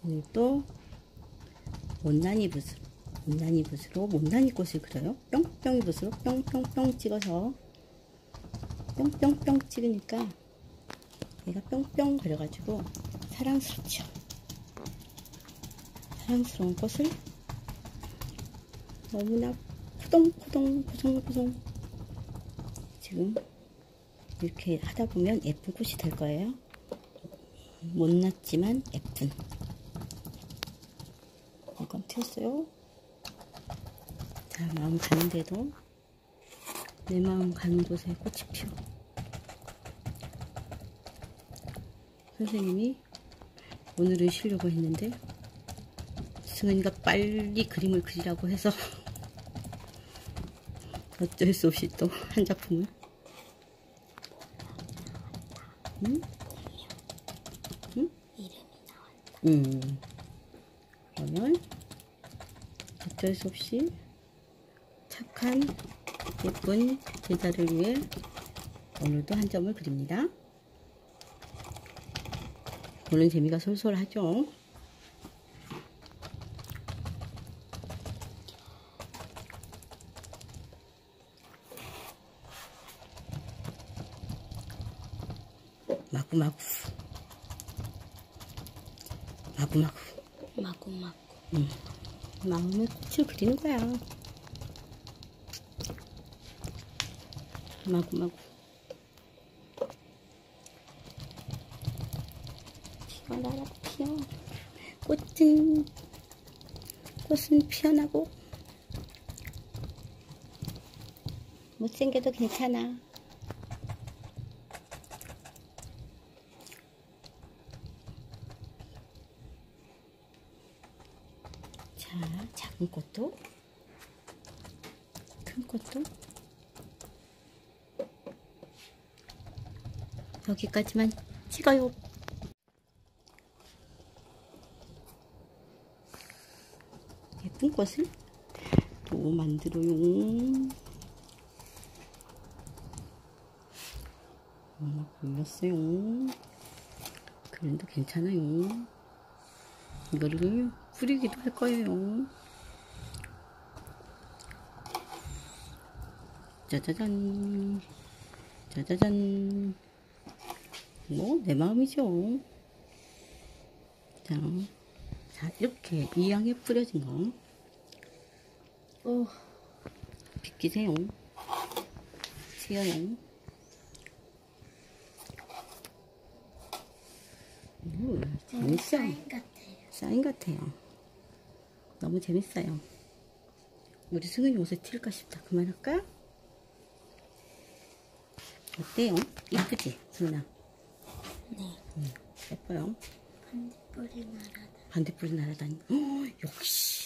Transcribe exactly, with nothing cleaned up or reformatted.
오늘도 못난이 붓으로 못난이 붓으로 못난이 꽃을 그려요. 뿅뿅이 붓으로 뿅뿅뿅 찍어서 뿅뿅뿅 찍으니까 얘가 뿅뿅 그려가지고 사랑스럽죠. 사랑스러운 꽃을 너무나 포동포동 포송포송 지금 이렇게 하다 보면 예쁜 꽃이 될 거예요. 못났지만 예쁜. 이건 튀었어요. 자, 마음 가는데도 내 마음 가는 곳에 꽃이 피어. 선생님이 오늘은 쉬려고 했는데 승은이가 빨리 그림을 그리라고 해서 어쩔 수 없이 또 한 작품을. 응? 응? 이름이 나왔다. 음. 그러면 어쩔 수 없이 착한 예쁜 제자를 위해 오늘도 한 점을 그립니다. 보는 재미가 솔솔하죠. 마구마구 마구마구 마구마구. 응. 마음의 꽃을 그리는 거야. 마구마구. 피어나라 피어. 꽃은 꽃은 피어나고 못생겨도 괜찮아. 자, 작은 꽃도 큰 꽃도 여기까지만 찍어요. 예쁜 꽃을 또 만들어요. 엄마 걸렸어요. 그래도 괜찮아요. 이거를 뿌리기도 할 거예요. 짜자잔, 짜자잔. 뭐 내 마음이죠. 자, 자 이렇게 이 양에 뿌려진 거, 어, 비키세요. 튀어요. 오, 재밌어. 사인 같아요. 사인 같아요. 너무 재밌어요. 우리 승은이 옷에 튈까 싶다. 그만할까? 어때요? 이쁘지? 승은아? 네. 응, 예뻐요. 반딧불이 날아다. 반딧불이 날아다니. 어, 역시